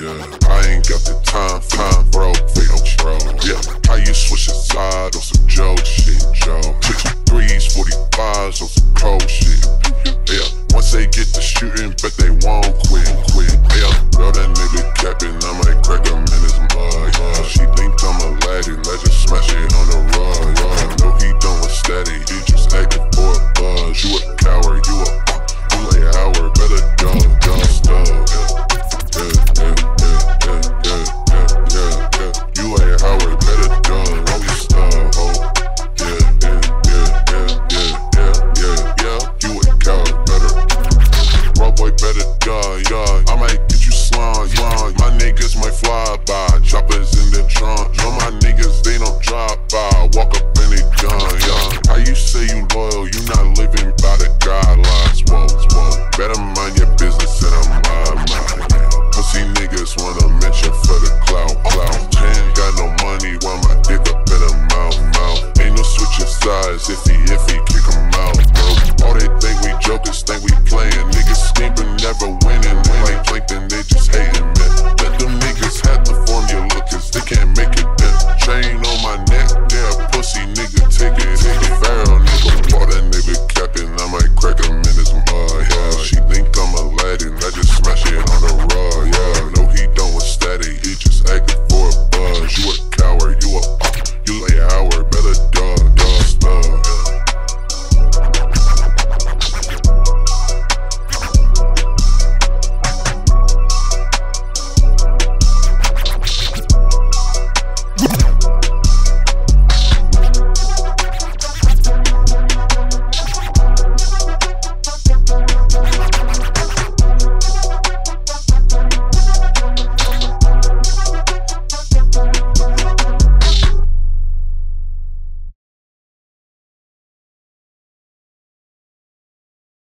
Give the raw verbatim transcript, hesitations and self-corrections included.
yeah. I ain't got the time, time, bro, fade on bro. Yeah, how you switch a side on some Joe shit, Joe. Two threes, forty-fives on some cold shit.